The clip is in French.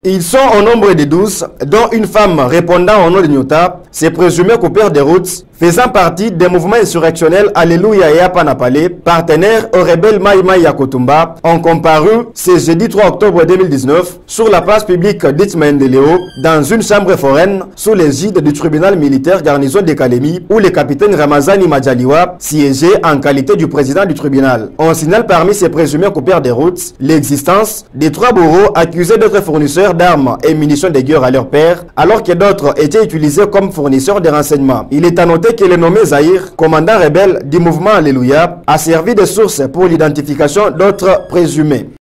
Ils sont au nombre de 12, dont une femme répondant au nom de Nyota, c'est présumé coupeur de routes, faisant partie des mouvements insurrectionnels Alléluia et Apanapale, partenaires aux rebelles Maïmaï Yakotumba, ont comparu ce jeudi 3 octobre 2019 sur la place publique d'Itmaendeleo, dans une chambre foraine sous l'égide du tribunal militaire garnison de Kalemi, où le capitaine Ramazani Majaliwa siégeait en qualité du président du tribunal. On signale parmi ces présumés coupeurs de routes l'existence des 3 bourreaux accusés d'être fournisseurs d'armes et munitions de guerre à leur père, alors que d'autres étaient utilisés comme fournisseurs de renseignements. Il est à noter que le nommé Zahir, commandant rebelle du mouvement Alléluia, a servi de source pour l'identification d'autres présumés.